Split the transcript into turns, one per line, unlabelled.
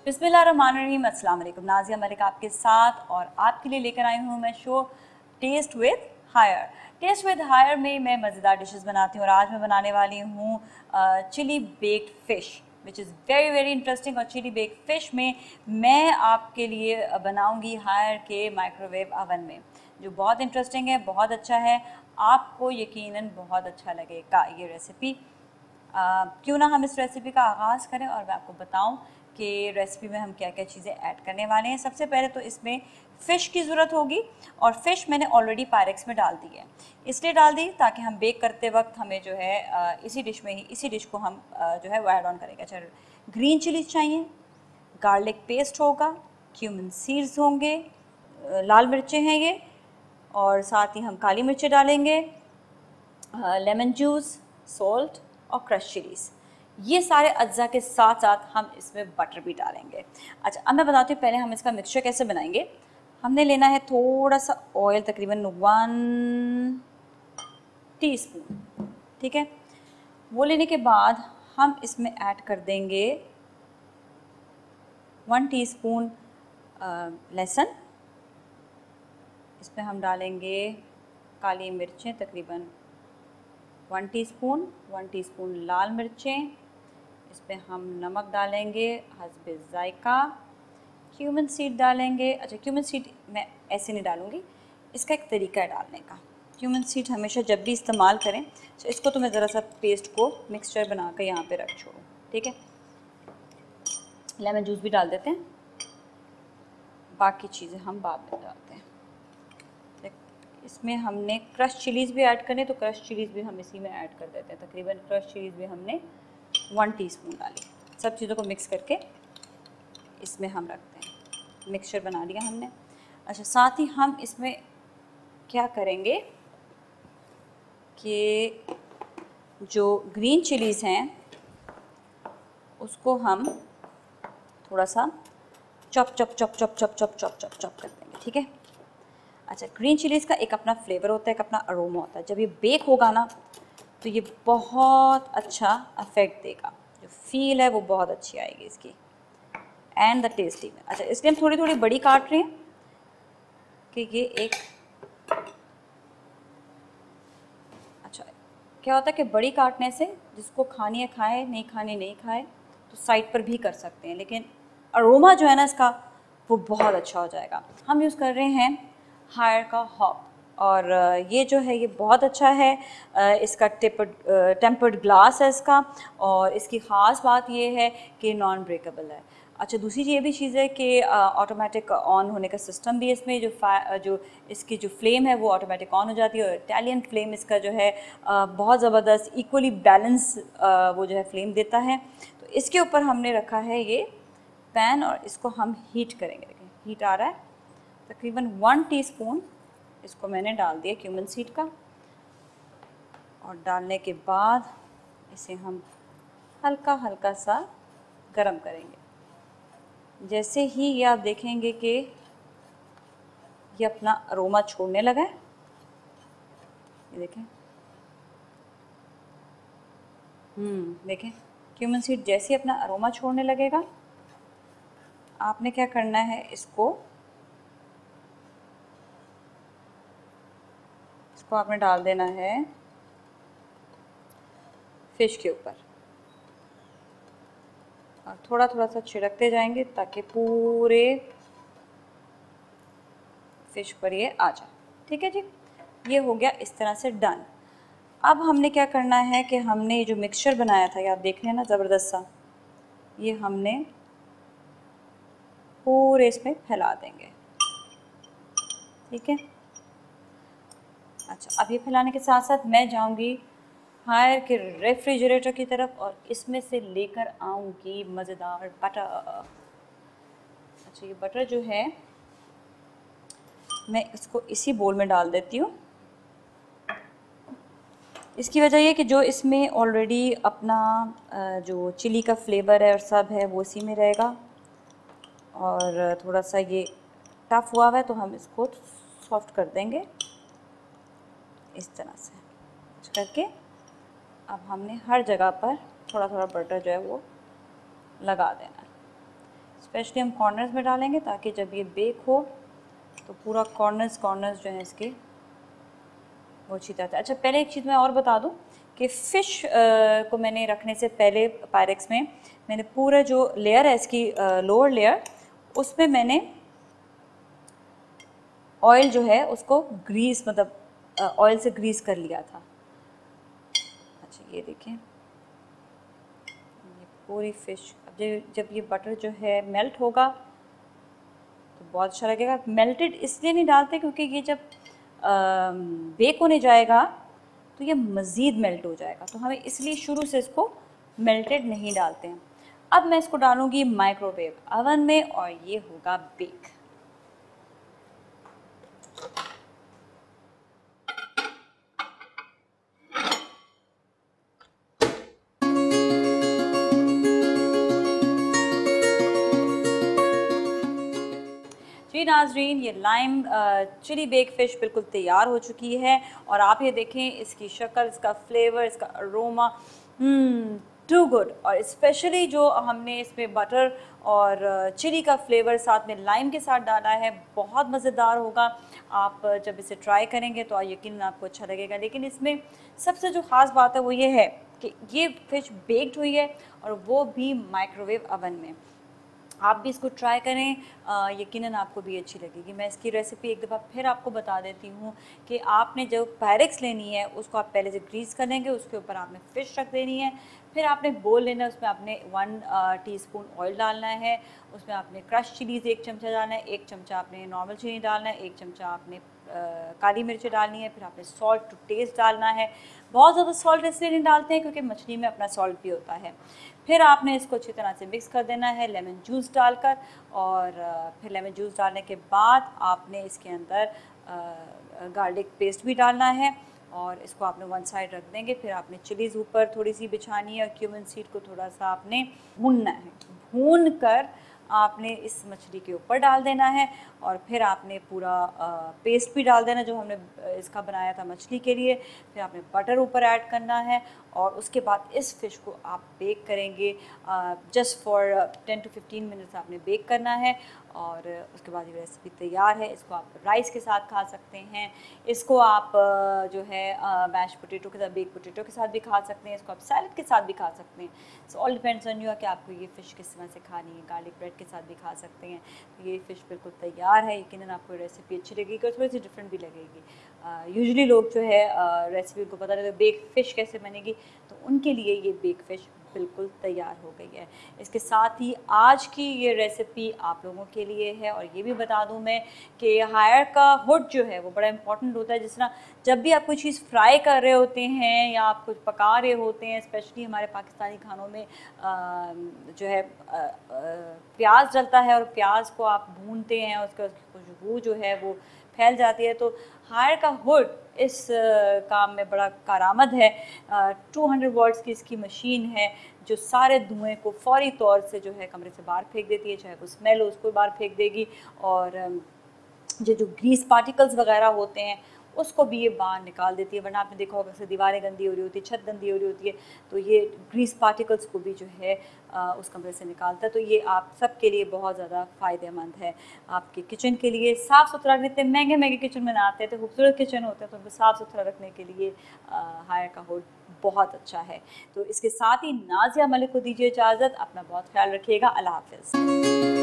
बिस्मिल्लाहिर्रहमानिर्रहीम, अस्सलाम वालेकुम। नाज़िया मलिक आपके साथ और आपके लिए लेकर आई हूँ मैं शो टेस्ट विद हायर। टेस्ट विद हायर में मैं मज़ेदार डिशेस बनाती हूँ और आज मैं बनाने वाली हूँ chilli baked fish which is very very interesting. और चिली बेक्ड फ़िश में मैं आपके लिए बनाऊँगी हायर के माइक्रोवेव ओवन में, जो बहुत इंटरेस्टिंग है, बहुत अच्छा है। आपको यकीनन बहुत अच्छा लगेगा ये रेसिपी। क्यों ना हम इस रेसिपी का आगाज़ करें और मैं आपको बताऊं कि रेसिपी में हम क्या क्या चीज़ें ऐड करने वाले हैं। सबसे पहले तो इसमें फ़िश की ज़रूरत होगी और फ़िश मैंने ऑलरेडी पायरेक्स में डाल दी है। इसलिए डाल दी ताकि हम बेक करते वक्त हमें जो है इसी डिश को हम जो है वो ऐड ऑन करेंगे। अच्छा, ग्रीन चिलीज चाहिए, गार्लिक पेस्ट होगा, क्यूमिन सीड्स होंगे, लाल मिर्चें हैं ये, और साथ ही हम काली मिर्चें डालेंगे, लेमन जूस, सॉल्ट और क्रश चिलीज़। ये सारे अज्जा के साथ साथ हम इसमें बटर भी डालेंगे। अच्छा, अब मैं बताती हूँ पहले हम इसका मिक्सचर कैसे बनाएंगे। हमने लेना है थोड़ा सा ऑयल, तकरीबन 1 टीस्पून, ठीक है। वो लेने के बाद हम इसमें ऐड कर देंगे 1 टीस्पून लहसुन। इसमें हम डालेंगे काली मिर्चें तकरीबन 1 टीस्पून लाल मिर्चें। इसमें हम नमक डालेंगे हस्बे ज़ायका, क्यूमिन सीड डालेंगे। अच्छा, क्यूमिन सीड मैं ऐसे नहीं डालूँगी, इसका एक तरीका है डालने का। क्यूमिन सीड हमेशा जब भी इस्तेमाल करें तो इसको तो मैं ज़रा सा पेस्ट को मिक्सचर बना कर यहाँ पे रख छोड़ूँ, ठीक है। लेमन जूस भी डाल देते हैं, बाकी चीज़ें हम बाद में डालते हैं। इसमें हमने क्रश चिलीज़ भी ऐड करने, तो क्रश चिलीज़ भी हम इसी में ऐड कर देते हैं। तकरीबन क्रश चिलीज़ भी हमने 1 टीस्पून डाली। सब चीज़ों को मिक्स करके इसमें हम रखते हैं। मिक्सचर बना लिया हमने। अच्छा, साथ ही हम इसमें क्या करेंगे कि जो ग्रीन चिलीज़ हैं उसको हम थोड़ा सा चॉप कर देंगे, ठीक है। अच्छा, ग्रीन चिलीज़ का एक अपना फ्लेवर होता है, एक अपना अरोमा होता है। जब ये बेक होगा ना तो ये बहुत अच्छा अफेक्ट देगा, जो फील है वो बहुत अच्छी आएगी इसकी, एंड द टेस्टी में। अच्छा, इसलिए हम थोड़ी थोड़ी बड़ी काट रहे हैं कि ये एक, अच्छा क्या होता है कि बड़ी काटने से जिसको खानी है खाए, नहीं खानी नहीं खाए, तो साइड पर भी कर सकते हैं, लेकिन अरोमा जो है ना इसका वो बहुत अच्छा हो जाएगा। हम यूज़ कर रहे हैं हायर का हॉप, और ये जो है ये बहुत अच्छा है। इसका टेम्पर्ड ग्लास है इसका, और इसकी ख़ास बात ये है कि नॉन ब्रेकेबल है। अच्छा, दूसरी ये भी चीज़ है कि ऑटोमेटिक ऑन होने का सिस्टम भी इसमें, जो इसकी जो फ्लेम है वो ऑटोमेटिक ऑन हो जाती है, और इटालियन फ्लेम इसका जो है बहुत ज़बरदस्त इक्वली बैलेंस वो जो है फ्लेम देता है। तो इसके ऊपर हमने रखा है ये पैन और इसको हम हीट करेंगे। देखिए हीट आ रहा है। तकरीबन 1 टीस्पून इसको मैंने डाल दिया क्यूमिन सीड का, और डालने के बाद इसे हम हल्का हल्का सा गरम करेंगे। जैसे ही ये आप देखेंगे कि ये अपना अरोमा छोड़ने लगा है, ये देखें, देखें क्यूमिन सीड जैसे ही अपना अरोमा छोड़ने लगेगा, आपने क्या करना है, इसको आपने डाल देना है फ़िश के ऊपर, और थोड़ा थोड़ा सा छिड़कते जाएंगे ताकि पूरे फ़िश पर ये आ जाए, ठीक है जी। ये हो गया इस तरह से डन। अब हमने क्या करना है कि हमने जो मिक्सचर बनाया था, ये आप देख रहे हैं ना ज़बरदस्त सा, ये हमने पूरे इसमें फैला देंगे, ठीक है। अच्छा, अब ये फैलाने के साथ साथ मैं जाऊंगी हायर के रेफ्रिजरेटर की तरफ और इसमें से लेकर आऊंगी मज़ेदार बटर। अच्छा, ये बटर जो है मैं इसको इसी बोल में डाल देती हूँ। इसकी वजह ये कि जो इसमें ऑलरेडी अपना जो चिली का फ्लेवर है और सब है वो इसी में रहेगा, और थोड़ा सा ये टफ़ हुआ है तो हम इसको सॉफ्ट कर देंगे इस तरह से करके। अब हमने हर जगह पर थोड़ा थोड़ा बटर जो है वो लगा देना है। स्पेशली हम कॉर्नर्स में डालेंगे ताकि जब ये बेक हो तो पूरा कॉर्नर्स जो है इसके वो अच्छी तरह। अच्छा, पहले एक चीज़ मैं और बता दूं कि फ़िश को मैंने रखने से पहले पायरेक्स में मैंने पूरा जो लेयर है इसकी लोअर लेयर, उसमें मैंने ऑयल जो है उसको ग्रीस, मतलब ऑयल से ग्रीस कर लिया था। अच्छा, ये देखें, ये पूरी फ़िश अब जब ये बटर जो है मेल्ट होगा तो बहुत अच्छा लगेगा। मेल्टेड इसलिए नहीं डालते क्योंकि ये जब बेक होने जाएगा तो ये मज़ीद मेल्ट हो जाएगा, तो हमें इसलिए शुरू से इसको मेल्टेड नहीं डालते हैं। अब मैं इसको डालूँगी माइक्रोवेव अवन में और ये होगा बेक। जी नाजरीन, ये लाइम चिली बेक फ़िश बिल्कुल तैयार हो चुकी है और आप ये देखें इसकी शक्ल, इसका फ्लेवर, इसका अरोमा, टू गुड। और स्पेशली जो हमने इसमें बटर और चिली का फ्लेवर साथ में लाइम के साथ डाला है, बहुत मज़ेदार होगा। आप जब इसे ट्राई करेंगे तो यकीनन आपको अच्छा लगेगा। लेकिन इसमें सबसे जो ख़ास बात है वो ये है कि ये फ़िश बेक्ड हुई है और वो भी माइक्रोवेव अवन में। आप भी इसको ट्राई करें, यकीनन आपको भी अच्छी लगेगी। मैं इसकी रेसिपी एक दफ़ा फिर आपको बता देती हूँ कि आपने जो पायरेक्स लेनी है उसको आप पहले से ग्रीस कर लेंगे, उसके ऊपर आपने फ़िश रख देनी है, फिर आपने बोल लेना है, उसमें आपने 1 टीस्पून ऑयल डालना है, उसमें आपने क्रश चिलीज़ 1 चमचा डालना है, 1 चमचा आपने नॉर्मल चीनी डालना है, 1 चमचा आपने काली मिर्च डालनी है, फिर आपने सॉल्ट टू टेस्ट डालना है। बहुत ज़्यादा सॉल्ट इसलिए नहीं डालते हैं क्योंकि मछली में अपना सॉल्ट भी होता है। फिर आपने इसको अच्छी तरह से मिक्स कर देना है लेमन जूस डालकर, और फिर लेमन जूस डालने के बाद आपने इसके अंदर गार्लिक पेस्ट भी डालना है और इसको आपने वन साइड रख देंगे। फिर आपने चिलीज़ ऊपर थोड़ी सी बिछानी है और क्यूमिन सीड को थोड़ा सा आपने भूनना है। भून कर आपने इस मछली के ऊपर डाल देना है और फिर आपने पूरा पेस्ट भी डाल देना जो हमने इसका बनाया था मछली के लिए। फिर आपने बटर ऊपर ऐड करना है और उसके बाद इस फ़िश को आप बेक करेंगे जस्ट फॉर 10 to 15 मिनट्स आपने बेक करना है और उसके बाद ये रेसिपी तैयार है। इसको आप राइस के साथ खा सकते हैं, इसको आप जो है मैश पोटैटो के साथ, बेक पोटैटो के साथ भी खा सकते हैं, इसको आप सैलड के साथ भी खा सकते हैं। So all depends on you कि आपको ये फ़िश किस तरह से खानी है। गार्लिक ब्रेड के साथ भी खा सकते हैं। तो ये फ़िश बिल्कुल तैयार है, यकीनन आपको रेसिपी अच्छी लगेगी और थोड़ी सी डिफरेंट भी लगेगी। यूजुअली लोग जो है रेसिपी उनको पता नहीं बेक फ़िश कैसे बनेगी, तो उनके लिए ये बेक फ़िश बिल्कुल तैयार हो गई है। इसके साथ ही आज की ये रेसिपी आप लोगों के लिए है। और ये भी बता दूं मैं कि हायर का हुड जो है वो बड़ा इंपॉर्टेंट होता है। जिस तरह जब भी आप कोई चीज़ फ्राई कर रहे होते हैं या आप कुछ पका रहे होते हैं, स्पेशली हमारे पाकिस्तानी खानों में जो है प्याज डलता है और प्याज को आप भूनते हैं, उसकी खुशबू जो है वो फैल जाती है। तो हायर का हुड इस काम में बड़ा कारआमद है। 200 वॉट्स की इसकी मशीन है जो सारे धुएं को फौरी तौर से जो है कमरे से बाहर फेंक देती है, चाहे वो स्मेल हो उसको बाहर फेंक देगी, और जो ग्रीस पार्टिकल्स वगैरह होते हैं उसको भी ये बाहर निकाल देती है। वरना आपने देखा होगा कि दीवारें गंदी हो रही होती है, छत गंदी हो रही होती है, तो ये ग्रीस पार्टिकल्स को भी जो है उस कमरे से निकालता है। तो ये आप सब के लिए बहुत ज़्यादा फ़ायदेमंद है, आपके किचन के लिए साफ़ सुथरा रखने। इतने महंगे महंगे किचन बनाते हैं तो खूबसूरत किचन होते हैं, तो उनको साफ़ सुथरा रखने के लिए हायर का हुड बहुत अच्छा है। तो इसके साथ ही नाज़िया मलिक को दीजिए इजाज़त। अपना बहुत ख्याल रखिएगा। अल्लाह हाफ़िज़।